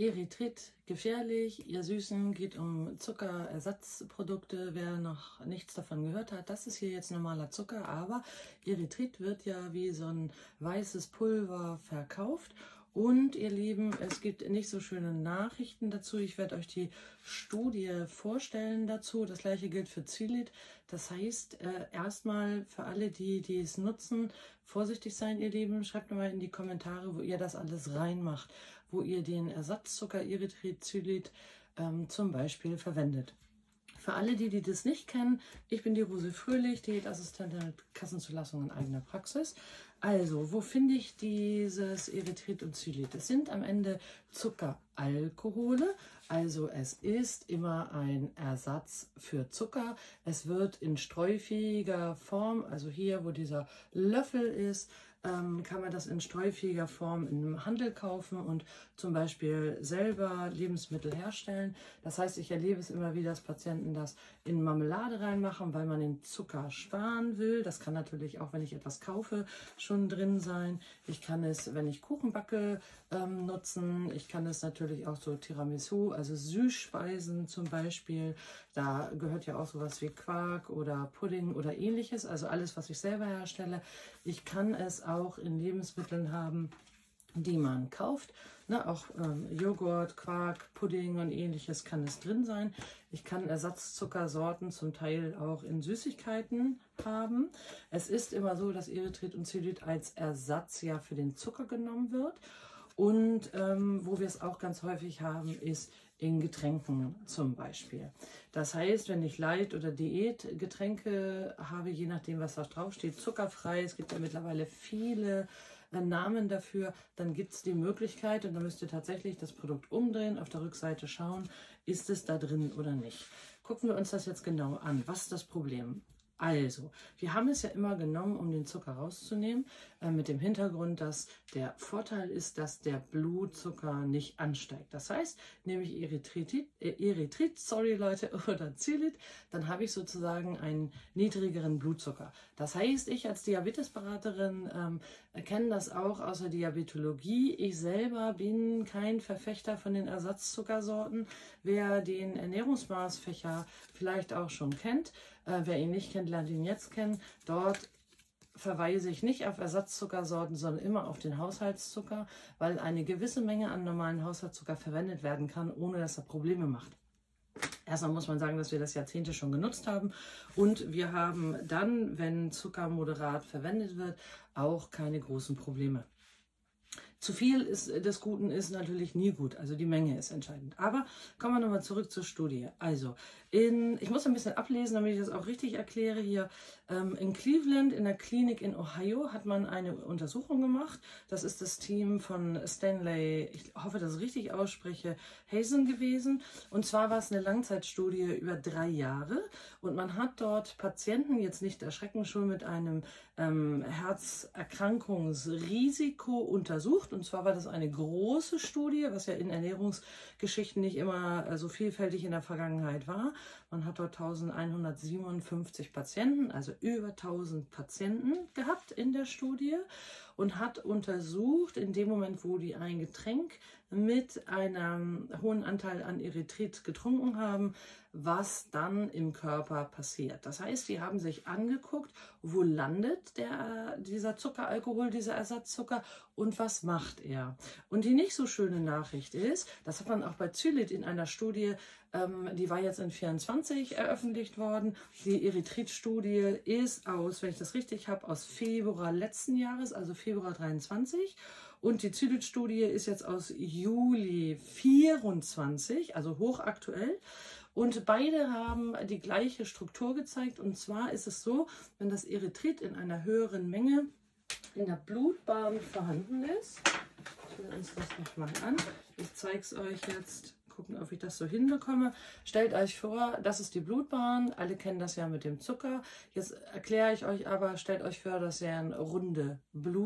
Erythrit gefährlich, ihr Süßen, geht um Zuckerersatzprodukte. Wer noch nichts davon gehört hat, das ist hier jetzt normaler Zucker, aber Erythrit wird ja wie so ein weißes Pulver verkauft. Und ihr Lieben, es gibt nicht so schöne Nachrichten dazu. Ich werde euch die Studie vorstellen dazu. Das gleiche gilt für Xylit. Das heißt, erstmal für alle, die es nutzen, vorsichtig sein, ihr Lieben. Schreibt mir mal in die Kommentare, wo ihr das alles reinmacht, wo ihr den Ersatzzucker Erythrit, Xylit zum Beispiel verwendet. Für alle, die das nicht kennen, ich bin die Rose Fröhlich, Diätassistentin mit Kassenzulassung in eigener Praxis. Also, wo finde ich dieses Erythrit und Xylit? Das sind am Ende Zuckeralkohole, also es ist immer ein Ersatz für Zucker. Es wird in streufähiger Form, also hier, wo dieser Löffel ist, kann man das in streufähiger Form im Handel kaufen und zum Beispiel selber Lebensmittel herstellen. Das heißt, ich erlebe es immer wieder, dass Patienten das in Marmelade reinmachen, weil man den Zucker sparen will. Das kann natürlich auch, wenn ich etwas kaufe, schon drin sein. Ich kann es, wenn ich Kuchen backe, nutzen. Ich kann es natürlich auch so Tiramisu, also Süßspeisen zum Beispiel. Da gehört ja auch sowas wie Quark oder Pudding oder ähnliches, also alles, was ich selber herstelle. Ich kann es auch in Lebensmitteln haben, die man kauft. Ne, auch Joghurt, Quark, Pudding und ähnliches kann es drin sein. Ich kann Ersatzzuckersorten zum Teil auch in Süßigkeiten haben. Es ist immer so, dass Erythrit und Xylit als Ersatz ja für den Zucker genommen wird. Und wo wir es auch ganz häufig haben, ist in Getränken zum Beispiel. Das heißt, wenn ich Light- oder Diätgetränke habe, je nachdem, was da drauf steht, zuckerfrei, es gibt ja mittlerweile viele Namen dafür, dann gibt es die Möglichkeit, und dann müsst ihr tatsächlich das Produkt umdrehen, auf der Rückseite schauen, ist es da drin oder nicht. Gucken wir uns das jetzt genau an. Was ist das Problem? Also, wir haben es ja immer genommen, um den Zucker rauszunehmen, mit dem Hintergrund, dass der Vorteil ist, dass der Blutzucker nicht ansteigt. Das heißt, nehme ich Erythrit, sorry Leute, oder Xylit, dann habe ich sozusagen einen niedrigeren Blutzucker. Das heißt, ich als Diabetesberaterin kenne das auch aus der Diabetologie. Ich selber bin kein Verfechter von den Ersatzzuckersorten. Wer den Ernährungsmaßfächer vielleicht auch schon kennt, wer ihn nicht kennt, lernt ihn jetzt kennen. Dort verweise ich nicht auf Ersatzzuckersorten, sondern immer auf den Haushaltszucker, weil eine gewisse Menge an normalen Haushaltszucker verwendet werden kann, ohne dass er Probleme macht. Erstmal muss man sagen, dass wir das Jahrzehnte schon genutzt haben und wir haben dann, wenn Zucker moderat verwendet wird, auch keine großen Probleme. Zu viel des Guten ist natürlich nie gut, also die Menge ist entscheidend. Aber kommen wir nochmal zurück zur Studie. Also, ich muss ein bisschen ablesen, damit ich das auch richtig erkläre hier. In Cleveland, in der Klinik in Ohio, hat man eine Untersuchung gemacht. Das ist das Team von Stanley, ich hoffe, dass ich es richtig ausspreche, Hazen gewesen. Und zwar war es eine Langzeitstudie über 3 Jahre. Und man hat dort Patienten, jetzt nicht erschrecken, schon mit einem Herzerkrankungsrisiko untersucht. Und zwar war das eine große Studie, was ja in Ernährungsgeschichten nicht immer so vielfältig in der Vergangenheit war. Man hat dort 1157 Patienten, also über 1000 Patienten gehabt in der Studie und hat untersucht, in dem Moment, wo die ein Getränk mit einem hohen Anteil an Erythrit getrunken haben, was dann im Körper passiert. Das heißt, die haben sich angeguckt, wo landet dieser Zuckeralkohol, dieser Ersatzzucker und was macht er. Und die nicht so schöne Nachricht ist, das hat man auch bei Xylit in einer Studie, die war jetzt in 24 eröffentlicht worden. Die Erythrit-Studie ist aus, wenn ich das richtig habe, aus Februar letzten Jahres, also Februar 23. Und die Xylit-Studie ist jetzt aus Juli 24, also hochaktuell. Und beide haben die gleiche Struktur gezeigt. Und zwar ist es so, wenn das Erythrit in einer höheren Menge in der Blutbahn vorhanden ist. Schauen wir uns das nochmal an. Ich zeige es euch jetzt. Gucken, ob ich das so hinbekomme. Stellt euch vor, das ist die Blutbahn. Alle kennen das ja mit dem Zucker. Jetzt erkläre ich euch aber, stellt euch vor, das wären runde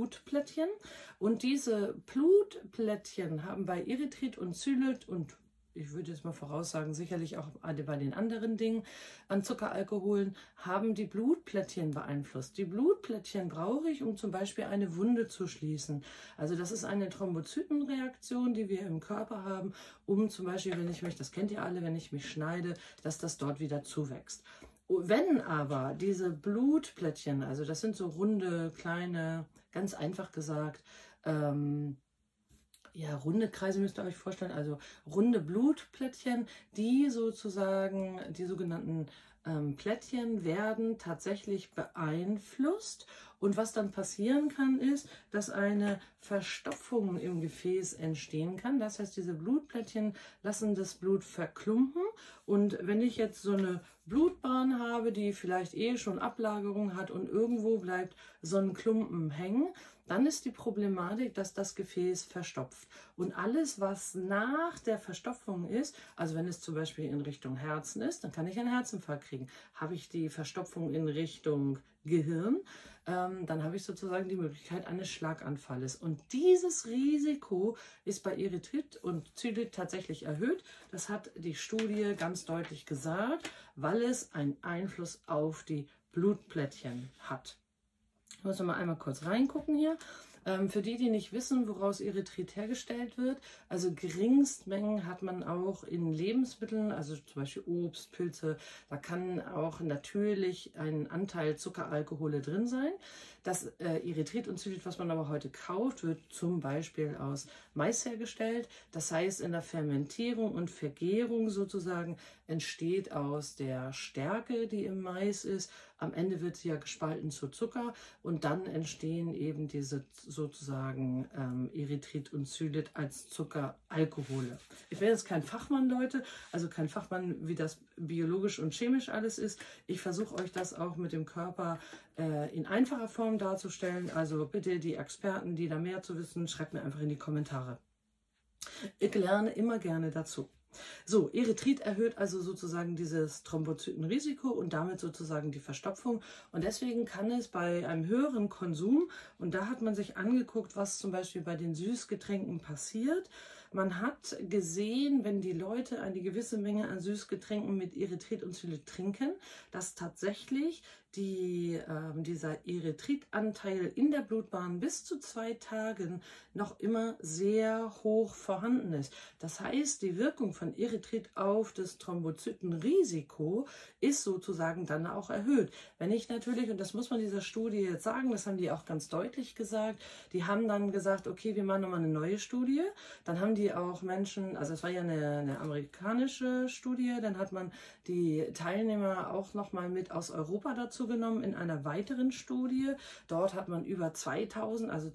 Blutplättchen. Und diese Blutplättchen haben bei Erythrit und Xylit und ich würde jetzt mal voraussagen, sicherlich auch bei den anderen Dingen an Zuckeralkoholen, haben die Blutplättchen beeinflusst. Die Blutplättchen brauche ich, um zum Beispiel eine Wunde zu schließen. Also das ist eine Thrombozytenreaktion, die wir im Körper haben, um zum Beispiel, wenn ich mich, das kennt ihr alle, wenn ich mich schneide, dass das dort wieder zuwächst. Wenn aber diese Blutplättchen, also das sind so runde, kleine, ganz einfach gesagt, ja, runde Kreise müsst ihr euch vorstellen, also runde Blutplättchen, die sozusagen, die sogenannten Plättchen werden tatsächlich beeinflusst. Und was dann passieren kann, ist, dass eine Verstopfung im Gefäß entstehen kann. Das heißt, diese Blutplättchen lassen das Blut verklumpen. Und wenn ich jetzt so eine Blutbahn habe, die vielleicht schon Ablagerung hat und irgendwo bleibt so ein Klumpen hängen, dann ist die Problematik, dass das Gefäß verstopft. Und alles, was nach der Verstopfung ist, also wenn es zum Beispiel in Richtung Herzen ist, dann kann ich einen Herzinfarkt kriegen. Habe ich die Verstopfung in Richtung Gehirn, dann habe ich sozusagen die Möglichkeit eines Schlaganfalles. Und dieses Risiko ist bei Erythrit und Zylit tatsächlich erhöht. Das hat die Studie ganz deutlich gesagt, weil es einen Einfluss auf die Blutplättchen hat. Ich muss noch mal einmal kurz reingucken hier. Für die, die nicht wissen, woraus Erythrit hergestellt wird, also Geringstmengen hat man auch in Lebensmitteln, also zum Beispiel Obst, Pilze, da kann auch natürlich ein Anteil Zuckeralkohole drin sein. Das Erythrit und Zylit, was man aber heute kauft, wird zum Beispiel aus Mais hergestellt. Das heißt, in der Fermentierung und Vergärung sozusagen entsteht aus der Stärke, die im Mais ist, am Ende wird sie ja gespalten zu Zucker und dann entstehen eben diese sozusagen Erythrit und Zylit als Zuckeralkohole. Ich bin jetzt kein Fachmann, Leute, also kein Fachmann, wie das biologisch und chemisch alles ist. Ich versuche euch das auch mit dem Körper in einfacher Form darzustellen. Also bitte die Experten, die da mehr zu wissen, schreibt mir einfach in die Kommentare. Ich lerne immer gerne dazu. So, Erythrit erhöht also sozusagen dieses Thrombozytenrisiko und damit sozusagen die Verstopfung. Und deswegen kann es bei einem höheren Konsum, und da hat man sich angeguckt, was zum Beispiel bei den Süßgetränken passiert. Man hat gesehen, wenn die Leute eine gewisse Menge an Süßgetränken mit Erythrit und Zylit trinken, dass tatsächlich dieser Erythritanteil in der Blutbahn bis zu 2 Tagen noch immer sehr hoch vorhanden ist. Das heißt, die Wirkung von Erythrit auf das Thrombozytenrisiko ist sozusagen dann auch erhöht. Wenn ich natürlich, und das muss man dieser Studie jetzt sagen, das haben die auch ganz deutlich gesagt, die haben dann gesagt, okay, wir machen nochmal eine neue Studie. Dann haben die auch Menschen, also es war ja eine amerikanische Studie, dann hat man die Teilnehmer auch nochmal mit aus Europa dazu genommen in einer weiteren Studie. Dort hat man über 2000, also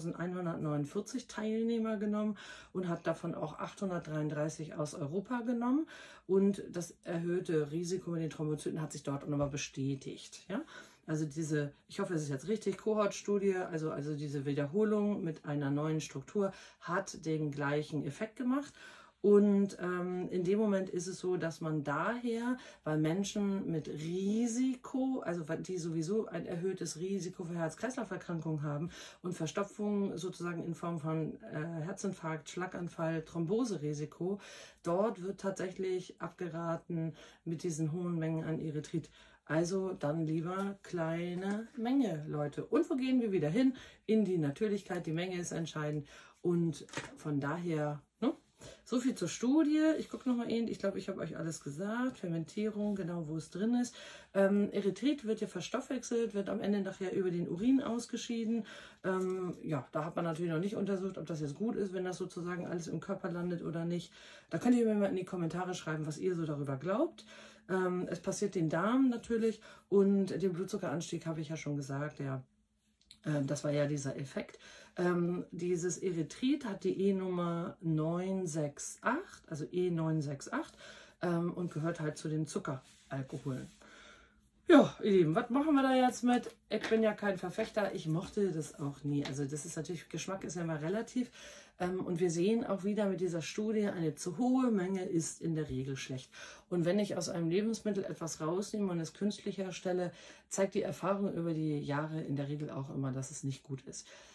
2149 Teilnehmer genommen und hat davon auch 833 aus Europa genommen. Und das erhöhte Risiko mit den Thrombozyten hat sich dort nochmal bestätigt. Ja? Also diese, ich hoffe, es ist jetzt richtig, Kohortstudie, also diese Wiederholung mit einer neuen Struktur hat den gleichen Effekt gemacht. Und in dem Moment ist es so, dass man daher bei Menschen mit Risiko, also die sowieso ein erhöhtes Risiko für Herz-Kreislauf-Erkrankungen haben und Verstopfung sozusagen in Form von Herzinfarkt, Schlaganfall, Thromboserisiko, dort wird tatsächlich abgeraten mit diesen hohen Mengen an Erythrit. Also dann lieber kleine Menge, Leute. Und wo gehen wir wieder hin? In die Natürlichkeit. Die Menge ist entscheidend. Und von daher, ne? So viel zur Studie. Ich gucke nochmal in. Ich glaube, ich habe euch alles gesagt. Fermentierung, genau wo es drin ist. Erythrit wird ja verstoffwechselt, wird am Ende nachher über den Urin ausgeschieden. Ja, da hat man natürlich noch nicht untersucht, ob das jetzt gut ist, wenn das sozusagen alles im Körper landet oder nicht. Da könnt ihr mir mal in die Kommentare schreiben, was ihr so darüber glaubt. Es passiert den Darm natürlich und den Blutzuckeranstieg habe ich ja schon gesagt, ja. Das war ja dieser Effekt. Dieses Erythrit hat die E-Nummer 968, also E968 und gehört halt zu den Zuckeralkoholen. Ja, ihr Lieben, was machen wir da jetzt mit? Ich bin ja kein Verfechter, ich mochte das auch nie. Also das ist natürlich, Geschmack ist ja immer relativ. Und wir sehen auch wieder mit dieser Studie, eine zu hohe Menge ist in der Regel schlecht. Und wenn ich aus einem Lebensmittel etwas rausnehme und es künstlich herstelle, zeigt die Erfahrung über die Jahre in der Regel auch immer, dass es nicht gut ist.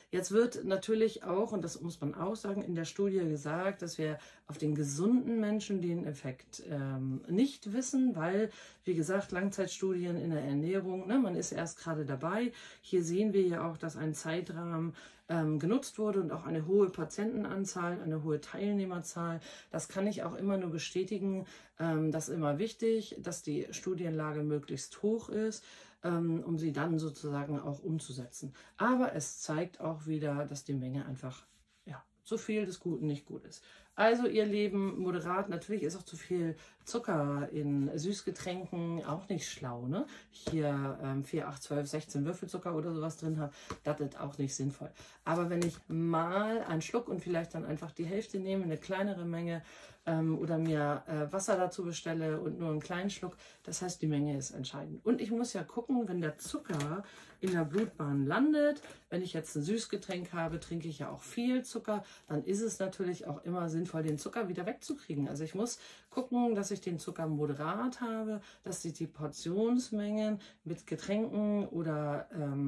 Jetzt wird natürlich auch, und das muss man auch sagen, in der Studie gesagt, dass wir auf den gesunden Menschen den Effekt nicht wissen, weil, wie gesagt, Langzeitstudien in der Ernährung, ne, man ist erst gerade dabei. Hier sehen wir ja auch, dass ein Zeitrahmen genutzt wurde und auch eine hohe Patientenanzahl, eine hohe Teilnehmerzahl. Das kann ich auch immer nur bestätigen. Das ist immer wichtig, dass die Studienlage möglichst hoch ist, um sie dann sozusagen auch umzusetzen. Aber es zeigt auch wieder, dass die Menge einfach, ja, zu viel des Guten nicht gut ist. Also ihr Leben moderat, natürlich ist auch zu viel Zucker in Süßgetränken auch nicht schlau. Ne? Hier 4, 8, 12, 16 Würfelzucker oder sowas drin habe, das ist auch nicht sinnvoll. Aber wenn ich mal einen Schluck und vielleicht dann einfach die Hälfte nehme, eine kleinere Menge oder mir Wasser dazu bestelle und nur einen kleinen Schluck, das heißt, die Menge ist entscheidend. Und ich muss ja gucken, wenn der Zucker in der Blutbahn landet, wenn ich jetzt ein Süßgetränk habe, trinke ich ja auch viel Zucker, dann ist es natürlich auch immer sinnvoll, den Zucker wieder wegzukriegen. Also ich muss gucken, dass ich den Zucker moderat habe, dass die Portionsmengen mit Getränken oder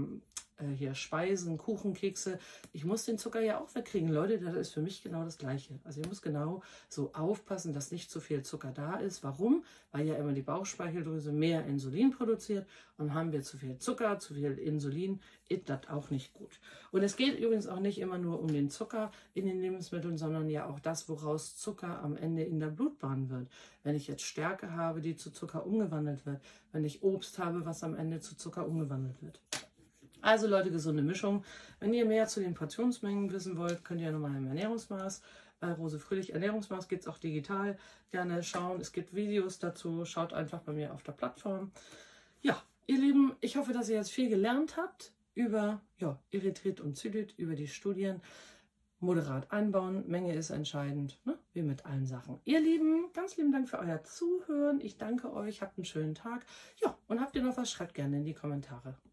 hier Speisen, Kuchen, Kekse, ich muss den Zucker ja auch wegkriegen. Leute, das ist für mich genau das Gleiche. Also ich muss genau so aufpassen, dass nicht zu viel Zucker da ist. Warum? Weil ja immer die Bauchspeicheldrüse mehr Insulin produziert und haben wir zu viel Zucker, zu viel Insulin, ist das auch nicht gut. Und es geht übrigens auch nicht immer nur um den Zucker in den Lebensmitteln, sondern ja auch das, woraus Zucker am Ende in der Blutbahn wird. Wenn ich jetzt Stärke habe, die zu Zucker umgewandelt wird, wenn ich Obst habe, was am Ende zu Zucker umgewandelt wird. Also Leute, gesunde Mischung. Wenn ihr mehr zu den Portionsmengen wissen wollt, könnt ihr nochmal im Ernährungsmaß, Rose Fröhlich Ernährungsmaß, gibt es auch digital, gerne schauen. Es gibt Videos dazu, schaut einfach bei mir auf der Plattform. Ja, ihr Lieben, ich hoffe, dass ihr jetzt viel gelernt habt über Erythrit und Zylit, über die Studien. Moderat einbauen, Menge ist entscheidend, ne? Wie mit allen Sachen. Ihr Lieben, ganz lieben Dank für euer Zuhören. Ich danke euch, habt einen schönen Tag. Ja, und habt ihr noch was, schreibt gerne in die Kommentare.